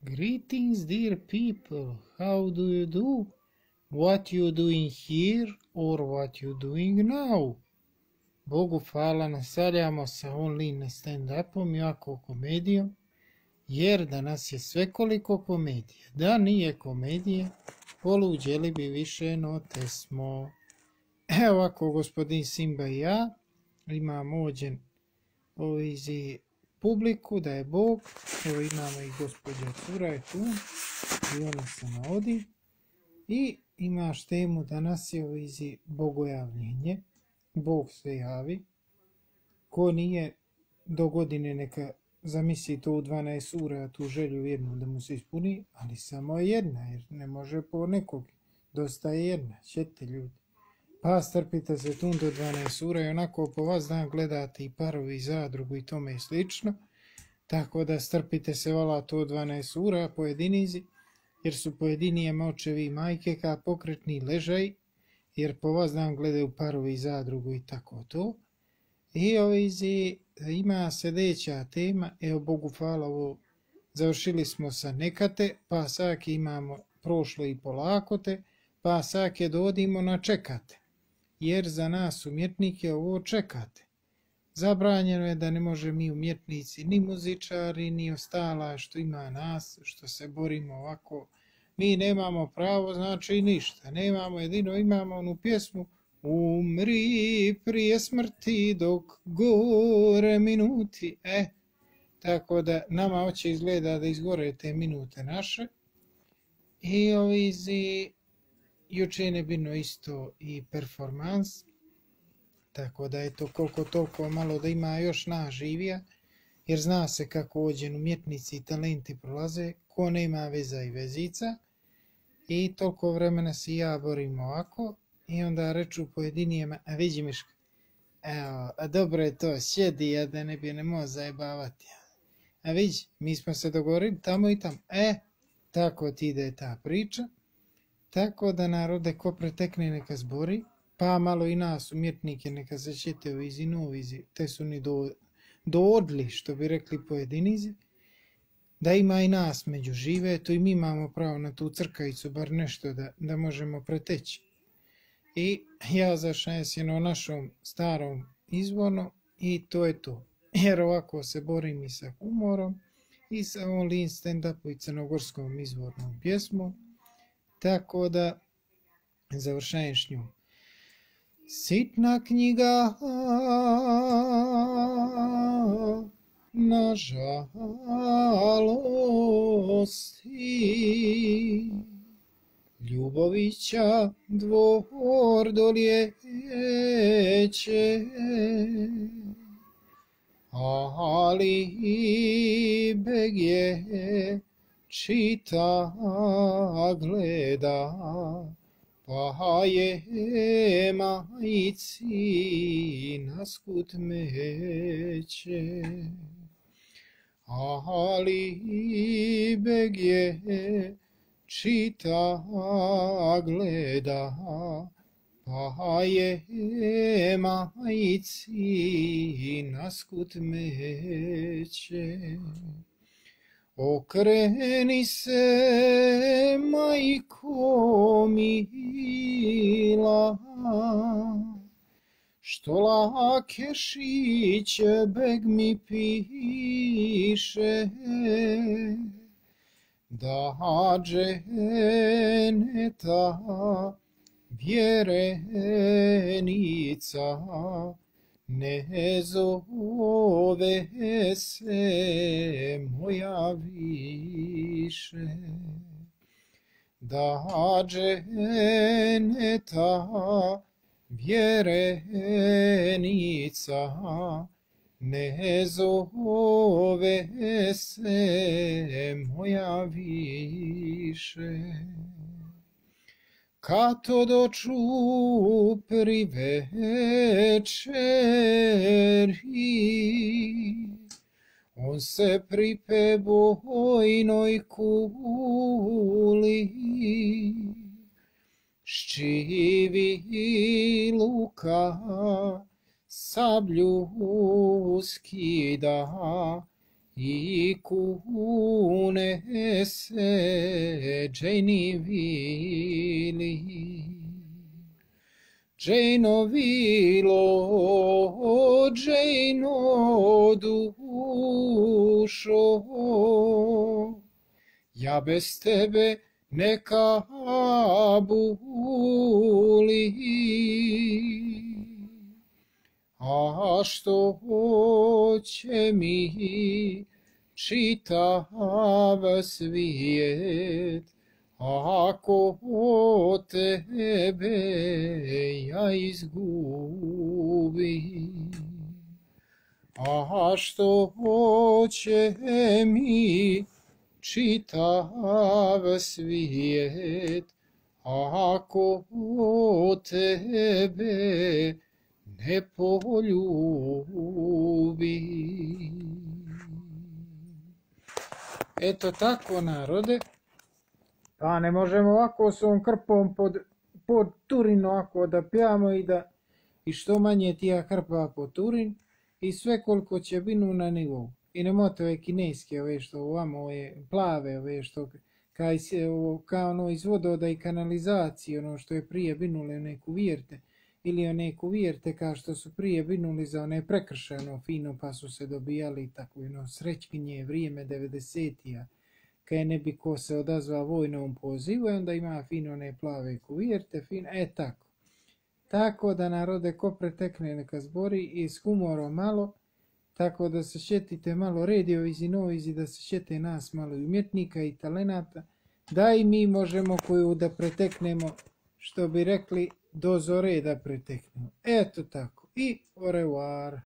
Greetings, dear people. How do you do? What you doing here or what you doing now? Bogu hvala, nastavljamo sa online stand-upom i ovako komedijom, jer danas je svekoliko komedije. Da nije komedije, poluđeli bi više no tesmo. Evo ovako, gospodin Simba i ja imamo ođen ovizi publiku, da je Bog. Evo imamo i gospođa Cura je tu i ona se navodi. I imaš temu danas je ovizi bogojavljenje. Bog se javi. Ko nije do godine neka zamisli to u 12 sura, tu želju jednu da mu se ispuni, ali samo je jedna, jer ne može po nekog. Dosta je jedna, ćete ljudi. Pa strpite se tu do 12 sura i onako po vas dan gledate i parovi i zadrugu i tome i slično. Tako da strpite se vala to 12 sura pojedinizi, jer su pojedinije očevi i majke ka pokretni ležaj, jer po vas dan gledaju parovi i zadrugu i tako to. I ovizi ima sljedeća tema, evo Bogu hvala, ovo završili smo sa nekate, pa sad imamo prošlo i polakote, pa sad dodimo na čekate. Jer za nas umjetnike ovo čekate. Zabranjeno je da ne može mi umjetnici, ni muzičari, ni ostala što ima nas, što se borimo ovako. Mi nemamo pravo, znači ništa. Nemamo, jedino imamo onu pjesmu Umri prije smrti dok gore minuti. Tako da nama hoće izgleda da izgore te minute naše. I ovizi juče je bilo isto i performans, tako da je to koliko toliko malo da ima još naživija, jer zna se kako ođen umjetnici i talenti prolaze, ko nema veza i vezica, i toliko vremena se ja borim ovako, i onda reču pojedinijema, a vidi Miška, evo, a dobro je to, sjedi, ja da ne bi nemao zajebavati, a vidi, mi smo se dogovorili tamo i tamo, tako ti ide ta priča. Tako da narode ko pretekne neka zbori, pa malo i nas umjetnike neka se ćete u izi novizi, te su ni doodli, što bi rekli pojedinizi, da ima i nas među žive, to i mi imamo pravo na tu crkajicu, bar nešto da možemo preteći. I ja zašajem se na našom starom izvornom i to je to. Jer ovako se borim i sa humorom i sa online stand-upu i crnogorskom izvornom pjesmom. Tako da završajem s njom. Sitna knjiga na žalosti, Ljubovića dvor doljeće, ali beg je čita, gleda, pa je majici naskut meće. Ali beg je čita, gleda, pa je majici naskut meće. Okreni se, majko mila, što Lakešić beg mi piše, da dženeta vjerenica ne zove se moja više. Da dženeta vjerenica ne zove se moja više. Kato doču pri večeri, on se pripe bojnoj kuli, ščivi luka sablju skida i kune se Jane vili. Jane vilo, Jane dušo, ja bez tebe neka buli. A što će mi čitav svijet, ako tebe ja izgubim? A što će mi čitav svijet, ako tebe ne poljubim? Eto tako, narode. Pa ne možemo ovako s ovom krpom pod Turin ovako da pjamo i što manje tija krpa pod Turin i sve koliko će binu na nivou. I nemote ove kineske, ove što ovamo, ove plave, ove što kao ono iz vodovoda i kanalizacije, ono što je prije binule u neku vijerte, ili one kuvijerte kao što su prije binuli za one prekršeno fino pa su se dobijali tako srećkinje vrijeme 90-ija, kaj ne bi ko se odazva vojnom pozivu i onda ima fino one plave kuvijerte, tako. Tako da, narode, ko pretekne neka zbori i s humorom malo, tako da se šetite malo radiovizi, novizi, da se šete nas malo i umjetnika i talenata, da i mi možemo koju da preteknemo, što bi rekli, do zore da preteknemo. Eto tako. I au revoir.